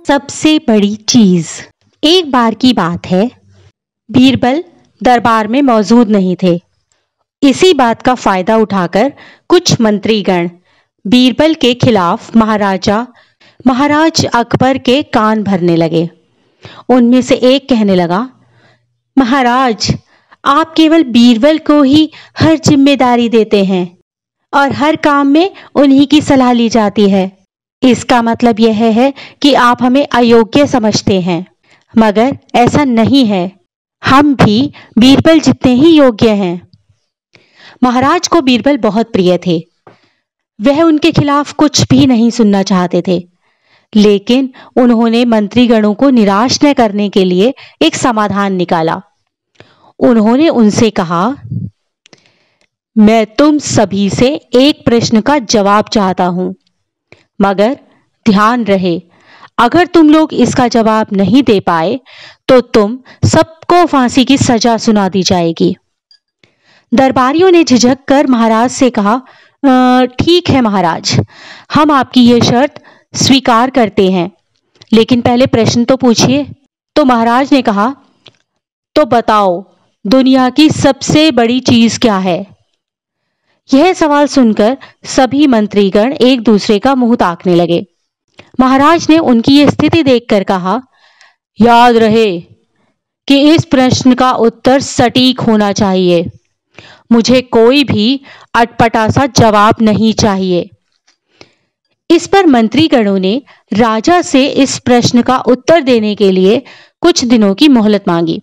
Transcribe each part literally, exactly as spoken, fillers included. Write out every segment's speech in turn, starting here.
सबसे बड़ी चीज। एक बार की बात है, बीरबल दरबार में मौजूद नहीं थे। इसी बात का फायदा उठाकर कुछ मंत्रीगण बीरबल के खिलाफ महाराजा महाराज अकबर के कान भरने लगे। उनमें से एक कहने लगा, महाराज, आप केवल बीरबल को ही हर जिम्मेदारी देते हैं और हर काम में उन्हीं की सलाह ली जाती है। इसका मतलब यह है कि आप हमें अयोग्य समझते हैं, मगर ऐसा नहीं है। हम भी बीरबल जितने ही योग्य हैं। महाराज को बीरबल बहुत प्रिय थे। वह उनके खिलाफ कुछ भी नहीं सुनना चाहते थे, लेकिन उन्होंने मंत्रीगणों को निराश न करने के लिए एक समाधान निकाला। उन्होंने उनसे कहा, मैं तुम सभी से एक प्रश्न का जवाब चाहता हूं, मगर ध्यान रहे, अगर तुम लोग इसका जवाब नहीं दे पाए तो तुम सबको फांसी की सजा सुना दी जाएगी। दरबारियों ने झिझक कर महाराज से कहा, ठीक है महाराज, हम आपकी यह शर्त स्वीकार करते हैं, लेकिन पहले प्रश्न तो पूछिए। तो महाराज ने कहा, तो बताओ, दुनिया की सबसे बड़ी चीज क्या है? यह सवाल सुनकर सभी मंत्रीगण एक दूसरे का मुंह ताकने लगे। महाराज ने उनकी यह स्थिति देखकर कहा, याद रहे कि इस प्रश्न का उत्तर सटीक होना चाहिए। मुझे कोई भी अटपटा सा जवाब नहीं चाहिए। इस पर मंत्रीगणों ने राजा से इस प्रश्न का उत्तर देने के लिए कुछ दिनों की मोहलत मांगी।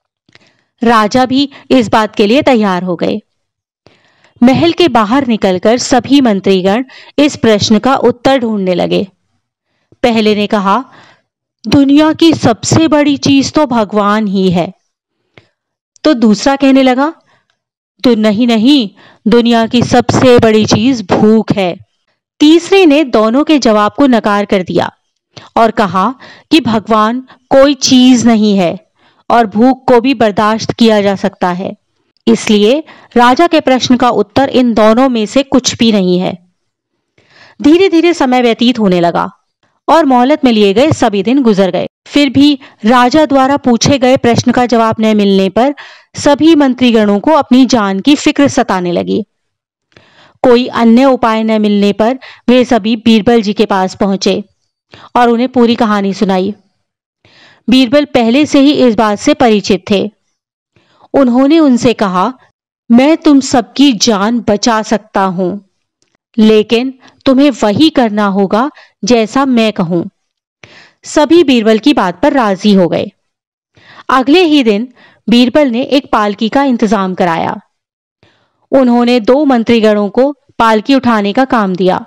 राजा भी इस बात के लिए तैयार हो गए। महल के बाहर निकलकर सभी मंत्रीगण इस प्रश्न का उत्तर ढूंढने लगे। पहले ने कहा, दुनिया की सबसे बड़ी चीज तो भगवान ही है। तो दूसरा कहने लगा, तो नहीं नहीं, दुनिया की सबसे बड़ी चीज भूख है। तीसरे ने दोनों के जवाब को नकार कर दिया और कहा कि भगवान कोई चीज नहीं है और भूख को भी बर्दाश्त किया जा सकता है। इसलिए राजा के प्रश्न का उत्तर इन दोनों में से कुछ भी नहीं है। धीरे धीरे समय व्यतीत होने लगा और मोहलत में लिए गए सभी दिन गुजर गए। फिर भी राजा द्वारा पूछे गए प्रश्न का जवाब न मिलने पर सभी मंत्रीगणों को अपनी जान की फिक्र सताने लगी। कोई अन्य उपाय न मिलने पर वे सभी बीरबल जी के पास पहुंचे और उन्हें पूरी कहानी सुनाई। बीरबल पहले से ही इस बात से परिचित थे। उन्होंने उनसे कहा, मैं तुम सबकी जान बचा सकता हूं, लेकिन तुम्हें वही करना होगा जैसा मैं कहूं। सभी बीरबल की बात पर राजी हो गए। अगले ही दिन बीरबल ने एक पालकी का इंतजाम कराया। उन्होंने दो मंत्रीगणों को पालकी उठाने का काम दिया।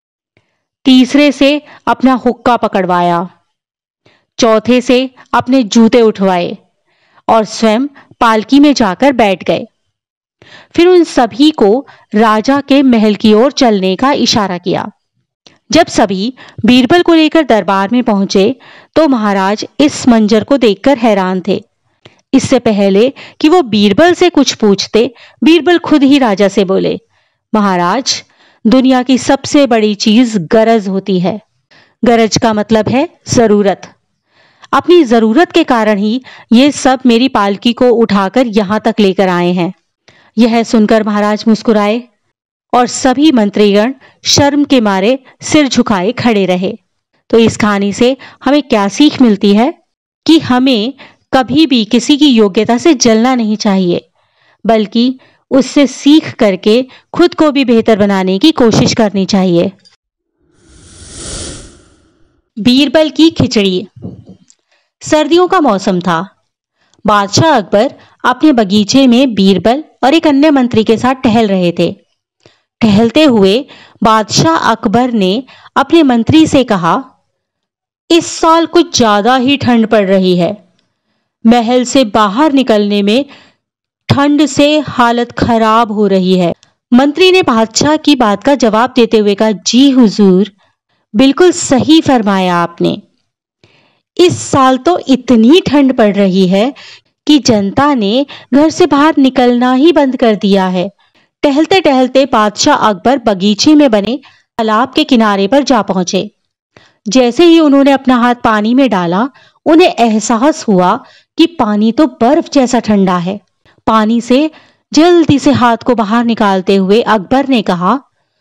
तीसरे से अपना हुक्का पकड़वाया, चौथे से अपने जूते उठवाए और स्वयं पालकी में जाकर बैठ गए। फिर उन सभी को राजा के महल की ओर चलने का इशारा किया। जब सभी बीरबल को लेकर दरबार में पहुंचे तो महाराज इस मंजर को देखकर हैरान थे। इससे पहले कि वो बीरबल से कुछ पूछते, बीरबल खुद ही राजा से बोले, महाराज, दुनिया की सबसे बड़ी चीज गरज होती है। गरज का मतलब है जरूरत। अपनी जरूरत के कारण ही ये सब मेरी पालकी को उठाकर यहां तक लेकर आए हैं। यह सुनकर महाराज मुस्कुराए और सभी मंत्रीगण शर्म के मारे सिर झुकाए खड़े रहे। तो इस कहानी से हमें क्या सीख मिलती है कि हमें कभी भी किसी की योग्यता से जलना नहीं चाहिए, बल्कि उससे सीख करके खुद को भी बेहतर बनाने की कोशिश करनी चाहिए। बीरबल की खिचड़ी। सर्दियों का मौसम था। बादशाह अकबर अपने बगीचे में बीरबल और एक अन्य मंत्री के साथ टहल रहे थे। टहलते हुए बादशाह अकबर ने अपने मंत्री से कहा, इस साल कुछ ज्यादा ही ठंड पड़ रही है। महल से बाहर निकलने में ठंड से हालत खराब हो रही है। मंत्री ने बादशाह की बात का जवाब देते हुए कहा, जी हुजूर, बिल्कुल सही फरमाया आपने। इस साल तो इतनी ठंड पड़ रही है कि जनता ने घर से बाहर निकलना ही बंद कर दिया है। टहलते टहलते बादशाह अकबर बगीचे में बने तालाब के किनारे पर जा पहुंचे। जैसे ही उन्होंने अपना हाथ पानी में डाला, उन्हें एहसास हुआ कि पानी तो बर्फ जैसा ठंडा है। पानी से जल्दी से हाथ को बाहर निकालते हुए अकबर ने कहा,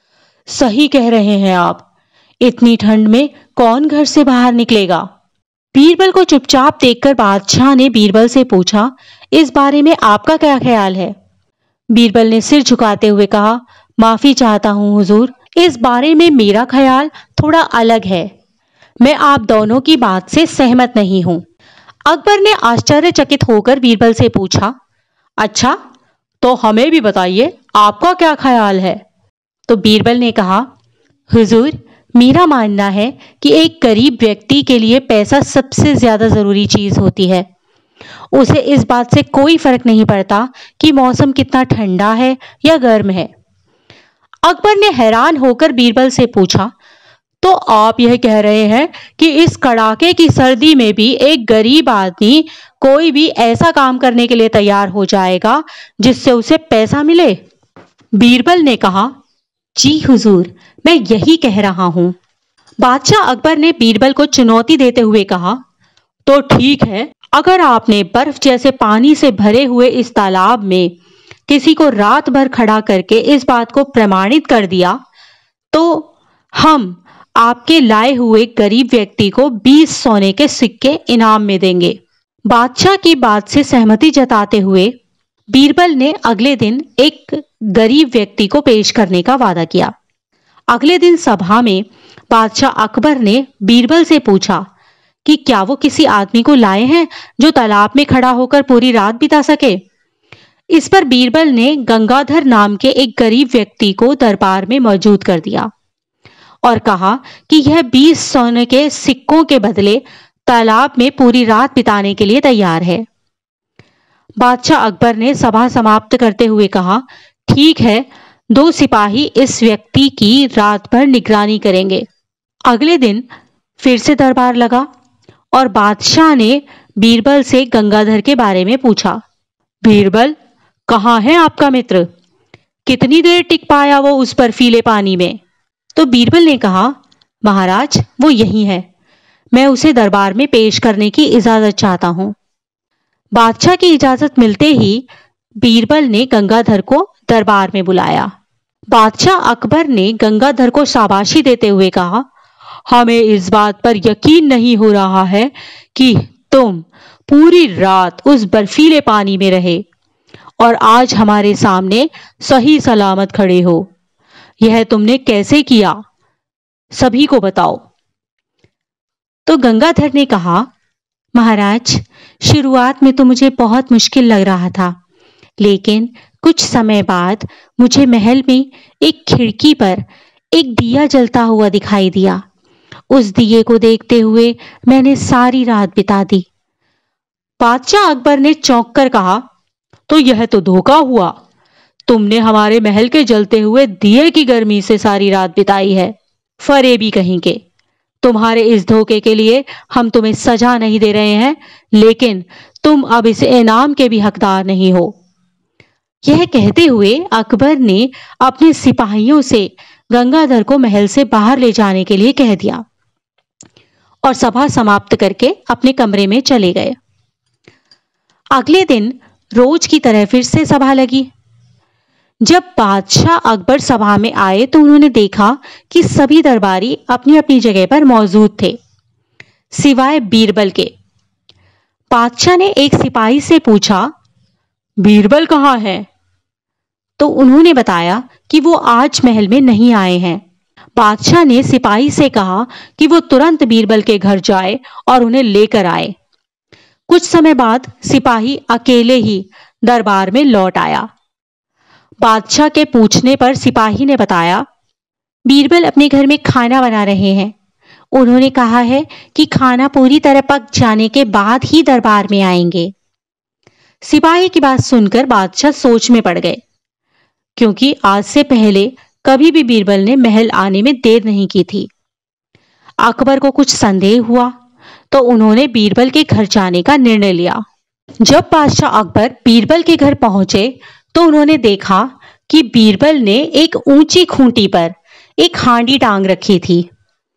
सही कह रहे हैं आप, इतनी ठंड में कौन घर से बाहर निकलेगा। बीरबल को चुपचाप देखकर बादशाह ने बीरबल से पूछा, इस बारे में आपका क्या ख्याल है। बीरबल ने सिर झुकाते हुए कहा, माफी चाहता हूं हुजूर, इस बारे में मेरा ख्याल थोड़ा अलग है। मैं आप दोनों की बात से सहमत नहीं हूं। अकबर ने आश्चर्यचकित होकर बीरबल से पूछा, अच्छा तो हमें भी बताइए, आपका क्या ख्याल है। तो बीरबल ने कहा, हुजूर, मेरा मानना है कि एक गरीब व्यक्ति के लिए पैसा सबसे ज्यादा जरूरी चीज होती है। उसे इस बात से कोई फर्क नहीं पड़ता कि मौसम कितना ठंडा है या गर्म है। अकबर ने हैरान होकर बीरबल से पूछा, तो आप यह कह रहे हैं कि इस कड़ाके की सर्दी में भी एक गरीब आदमी कोई भी ऐसा काम करने के लिए तैयार हो जाएगा जिससे उसे पैसा मिले। बीरबल ने कहा, जी हुजूर, मैं यही कह रहा हूं। बादशाह अकबर ने बीरबल को चुनौती देते हुए कहा, तो ठीक है, अगर आपने बर्फ जैसे पानी से भरे हुए इस तालाब में किसी को रात भर खड़ा करके इस बात को प्रमाणित कर दिया, तो हम आपके लाए हुए गरीब व्यक्ति को बीस सोने के सिक्के इनाम में देंगे। बादशाह की बात से सहमति जताते हुए बीरबल ने अगले दिन एक गरीब व्यक्ति को पेश करने का वादा किया। अगले दिन सभा में बादशाह अकबर ने बीरबल से पूछा कि क्या वो किसी आदमी को लाए हैं जो तालाब में खड़ा होकर पूरी रात बिता सके। इस पर बीरबल ने गंगाधर नाम के एक गरीब व्यक्ति को दरबार में मौजूद कर दिया और कहा कि यह बीस सोने के सिक्कों के बदले तालाब में पूरी रात बिताने के लिए तैयार है। बादशाह अकबर ने सभा समाप्त करते हुए कहा, ठीक है, दो सिपाही इस व्यक्ति की रात भर निगरानी करेंगे। अगले दिन फिर से दरबार लगा और बादशाह ने बीरबल से गंगाधर के बारे में पूछा। बीरबल, कहाँ है आपका मित्र? कितनी देर टिक पाया वो उस बर्फीले पानी में? तो बीरबल ने कहा, महाराज, वो यही है, मैं उसे दरबार में पेश करने की इजाजत चाहता हूं। बादशाह की इजाजत मिलते ही बीरबल ने गंगाधर को दरबार में बुलाया। बादशाह अकबर ने गंगाधर को शाबाशी देते हुए कहा, हमें इस बात पर यकीन नहीं हो रहा है कि तुम पूरी रात उस बर्फीले पानी में रहे और आज हमारे सामने सही सलामत खड़े हो। यह तुमने कैसे किया, सभी को बताओ। तो गंगाधर ने कहा, महाराज, शुरुआत में तो मुझे बहुत मुश्किल लग रहा था, लेकिन कुछ समय बाद मुझे महल में एक खिड़की पर एक दिया जलता हुआ दिखाई दिया। उस दिए को देखते हुए मैंने सारी रात बिता दी। बादशाह अकबर ने चौंक कर कहा, तो यह तो धोखा हुआ, तुमने हमारे महल के जलते हुए दिए की गर्मी से सारी रात बिताई है। फरेबी कहीं के, तुम्हारे इस धोखे के लिए हम तुम्हें सजा नहीं दे रहे हैं, लेकिन तुम अब इस इनाम के भी हकदार नहीं हो। यह कहते हुए अकबर ने अपने सिपाहियों से गंगाधर को महल से बाहर ले जाने के लिए कह दिया और सभा समाप्त करके अपने कमरे में चले गए। अगले दिन रोज की तरह फिर से सभा लगी। जब बादशाह अकबर सभा में आए तो उन्होंने देखा कि सभी दरबारी अपनी अपनी जगह पर मौजूद थे, सिवाय बीरबल के। बादशाह ने एक सिपाही से पूछा, बीरबल कहाँ है? तो उन्होंने बताया कि वो आज महल में नहीं आए हैं। बादशाह ने सिपाही से कहा कि वो तुरंत बीरबल के घर जाए और उन्हें लेकर आए। कुछ समय बाद सिपाही अकेले ही दरबार में लौट आया। बादशाह के पूछने पर सिपाही ने बताया, बीरबल अपने घर में खाना बना रहे हैं। उन्होंने कहा है कि खाना पूरी तरह पक जाने के बाद ही दरबार में आएंगे। सिपाही की बात सुनकर बादशाह सोच में पड़ गए, क्योंकि आज से पहले कभी भी बीरबल ने महल आने में देर नहीं की थी। अकबर को कुछ संदेह हुआ तो उन्होंने बीरबल के घर जाने का निर्णय लिया। जब बादशाह अकबर बीरबल के घर पहुंचे तो उन्होंने देखा कि बीरबल ने एक ऊंची खूंटी पर एक हांडी टांग रखी थी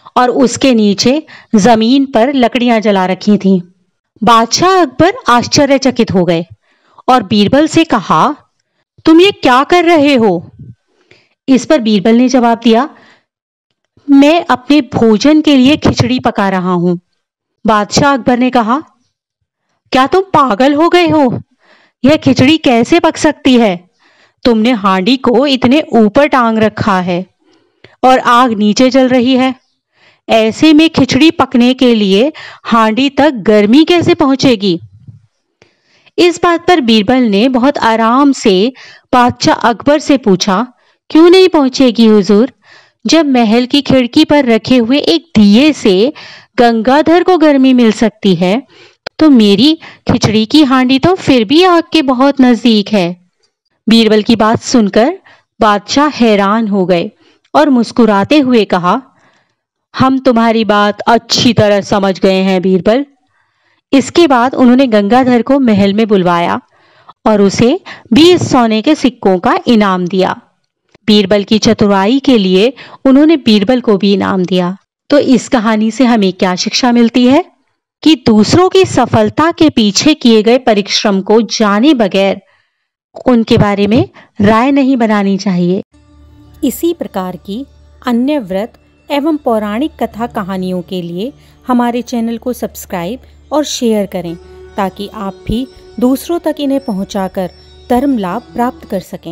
और उसके नीचे जमीन पर लकड़ियां जला रखी थीं। बादशाह अकबर आश्चर्यचकित हो गए और बीरबल से कहा, तुम ये क्या कर रहे हो? इस पर बीरबल ने जवाब दिया, मैं अपने भोजन के लिए खिचड़ी पका रहा हूं। बादशाह अकबर ने कहा, क्या तुम पागल हो गए हो? यह खिचड़ी कैसे पक सकती है? तुमने हांडी को इतने ऊपर टांग रखा है और आग नीचे जल रही है। ऐसे में खिचड़ी पकने के लिए हांडी तक गर्मी कैसे पहुंचेगी? इस बात पर बीरबल ने बहुत आराम से बादशाह अकबर से पूछा, क्यों नहीं पहुंचेगी हुजूर? जब महल की खिड़की पर रखे हुए एक दिए से गंगाधर को गर्मी मिल सकती है, तो मेरी खिचड़ी की हांडी तो फिर भी आग के बहुत नजदीक है। बीरबल की बात सुनकर बादशाह हैरान हो गए और मुस्कुराते हुए कहा, हम तुम्हारी बात अच्छी तरह समझ गए हैं बीरबल। इसके बाद उन्होंने गंगाधर को महल में बुलवाया और उसे बीस सोने के सिक्कों का इनाम दिया। बीरबल की चतुराई के लिए उन्होंने बीरबल को भी इनाम दिया। तो इस कहानी से हमें क्या शिक्षा मिलती है? कि दूसरों की सफलता के पीछे किए गए परिश्रम को जाने बगैर उनके बारे में राय नहीं बनानी चाहिए। इसी प्रकार की अन्य व्रत एवं पौराणिक कथा कहानियों के लिए हमारे चैनल को सब्सक्राइब और शेयर करें, ताकि आप भी दूसरों तक इन्हें पहुंचाकर धर्म लाभ प्राप्त कर सकें।